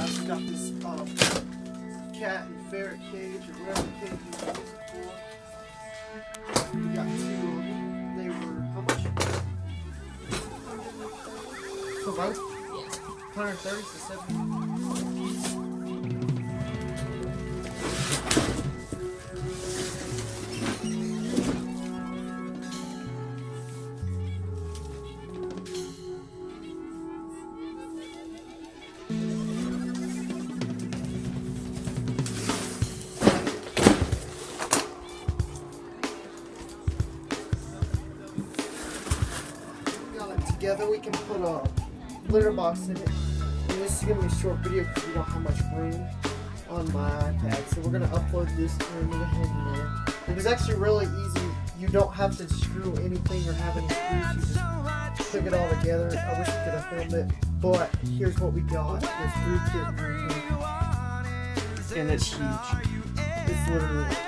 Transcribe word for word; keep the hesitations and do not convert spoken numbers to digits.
guys got this um, cat and ferret cage or whatever cage you use it for. We got two of them. They were how much? For both? Yeah. one hundred thirty to seventy. Together we can put a litter box in it. And this is going to be a short video because we don't have much room on my iPad. So we're going to upload this into the handyman. It was actually really easy. You don't have to screw anything or have any screws. You just click it all together. I wish we could have filmed it. But here's what we got. This three kit version. And it's huge. It's literally